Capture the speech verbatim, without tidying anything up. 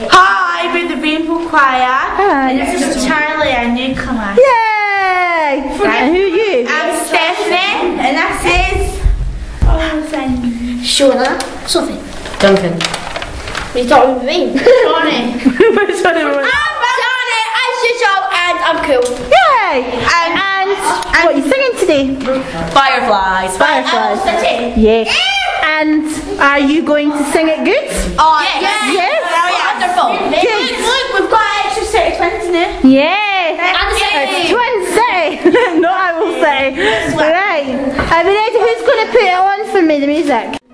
Hi, we're the Rainbow Choir. Hi. And this is Charlie, our newcomer. Yay! And who are you? I'm Stephanie, and this is Shona. Sophie. Duncan. We thought we were me. Shaunni. Which one am I? I'm Danni, as usual, and I'm cool. Yay! And, and, and what are you singing today? Fireflies. Fireflies. City. Yes. And are you going to sing it good? Oh, Yes. yes. Yes. Wonderful. Good. Look, we've got extra City twins now. Yes. And It's City. Twin City. Not I will say. Right. Are we ready? Who's going to put it on for me, the music?